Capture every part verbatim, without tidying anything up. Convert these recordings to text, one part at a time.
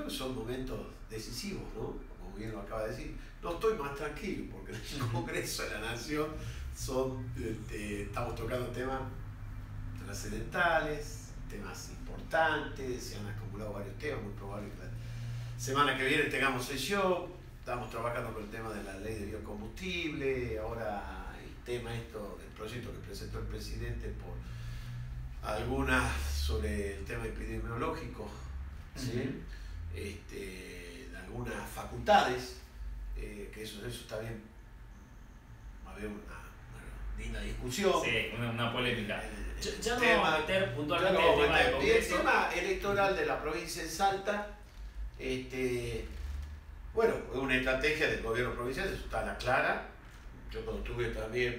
que son momentos decisivos, ¿no? Como bien lo acaba de decir. No estoy más tranquilo porque en el Congreso de la Nación son, este, estamos tocando temas trascendentales, temas importantes, se han acumulado varios temas, muy probable que la semana que viene tengamos sesión, estamos trabajando con el tema de la ley de biocombustible, ahora el tema esto del proyecto que presentó el presidente por algunas sobre el tema epidemiológico, ¿sí? Uh-huh. este, de algunas facultades, eh, que eso, eso está bien, va a haber una, una linda discusión. Sí, una, una polémica. El, ya, ya no vamos a meter puntualmente no el tema del Congreso. Congreso. El tema electoral de la provincia de Salta, este, bueno, es una estrategia del gobierno provincial, eso está a la clara. Yo cuando estuve también,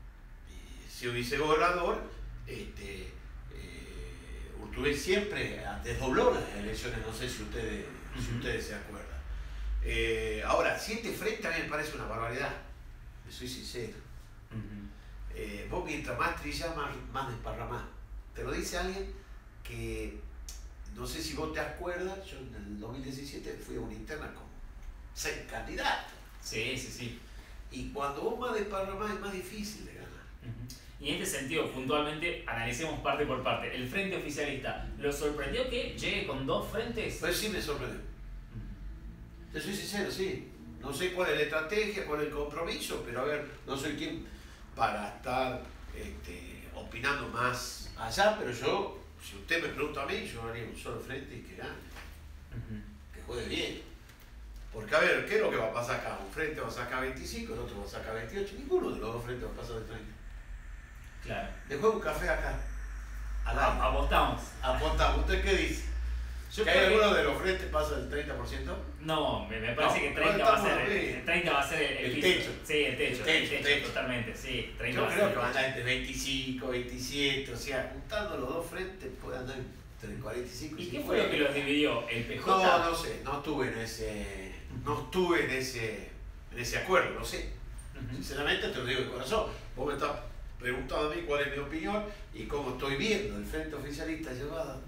y si vicegobernador, este, Urtubey siempre desdobló las elecciones, no sé si ustedes, uh-huh. si ustedes se acuerdan. Eh, ahora, siete frentes a mí me parece una barbaridad, me soy sincero. Uh-huh. eh, vos mientras más trillás, más, más desparramás. Te lo dice alguien que, no sé si vos te acuerdas, yo en el dos mil diecisiete fui a una interna con seis candidatos. Sí, sí, sí. Y cuando vos más desparramás es más difícil de ganar. Uh-huh. Y en este sentido, puntualmente, analicemos parte por parte. El frente oficialista, ¿lo sorprendió que llegue con dos frentes? Pues sí me sorprendió. Uh-huh. Te soy sincero, sí. No sé cuál es la estrategia, cuál es el compromiso, pero a ver, no soy quien para estar este, opinando más allá, pero yo, si usted me pregunta a mí, yo haría un solo frente y que gane. Uh-huh. Que juegue bien. Porque a ver, ¿qué es lo que va a pasar acá? Un frente va a sacar veinticinco, el otro va a sacar veintiocho, ninguno de los dos frentes va a pasar de treinta. Claro. Le juego un café acá. A, apostamos. Apostamos. ¿Usted qué dice? Yo ¿Que hay alguno de los frentes pasa del treinta por ciento? No, me, me parece no, que treinta, no va a ser, el, treinta va a ser el, el piso. techo. Sí, el techo. El techo, el techo, techo. totalmente. Sí, treinta Yo va creo a que van a estar entre veinticinco, veintisiete, o sea, juntando los dos frentes puede andar entre cuarenta y cinco y ¿Y cincuenta. qué fue lo que los dividió? ¿El P J? No, no sé, no estuve en ese, no estuve en ese, en ese acuerdo, no sé. Uh-huh. Sinceramente te lo digo de corazón. Vos me estás preguntando a mí cuál es mi opinión y cómo estoy viendo el frente oficialista llevado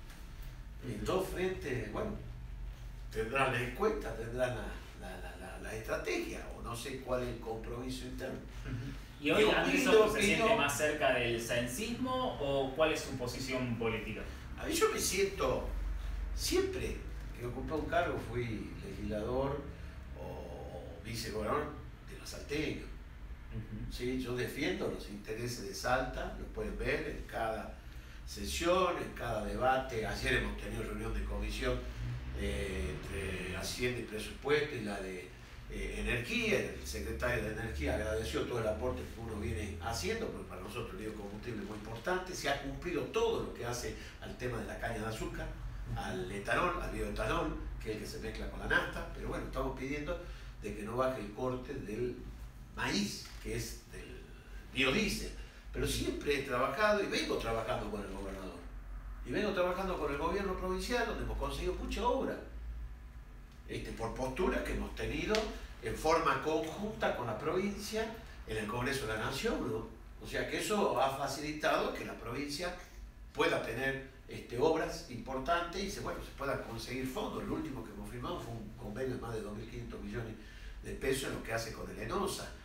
en dos frentes. Bueno, tendrán la encuesta, tendrán la, la, la, la, la estrategia, o no sé cuál es el compromiso interno. Uh-huh. ¿Y hoy Anderson se siente más cerca del censismo o cuál es su posición política? A mí yo me siento, siempre que ocupé un cargo fui legislador o vicegobernador de los salteños. Uh-huh. ¿Sí? Yo defiendo los intereses de Salta, lo pueden ver en cada sesión, en cada debate. Ayer hemos tenido reunión de comisión eh, entre Hacienda y Presupuesto y la de eh, Energía. El secretario de Energía agradeció todo el aporte que uno viene haciendo, porque para nosotros el biocombustible es muy importante. Se ha cumplido todo lo que hace al tema de la caña de azúcar, al etanol, al bioetanol, que es el que se mezcla con la nafta, pero bueno, estamos pidiendo de que no baje el corte del maíz, que es del biodiesel. Pero siempre he trabajado y vengo trabajando con el gobernador. Y vengo trabajando con el gobierno provincial, donde hemos conseguido mucha obra. Este, por posturas que hemos tenido en forma conjunta con la provincia en el Congreso de la Nación, ¿no? O sea que eso ha facilitado que la provincia pueda tener este, obras importantes y se, bueno, se puedan conseguir fondos. Lo último que hemos firmado fue un convenio de más de dos mil quinientos millones de pesos en lo que hace con el ENOSA.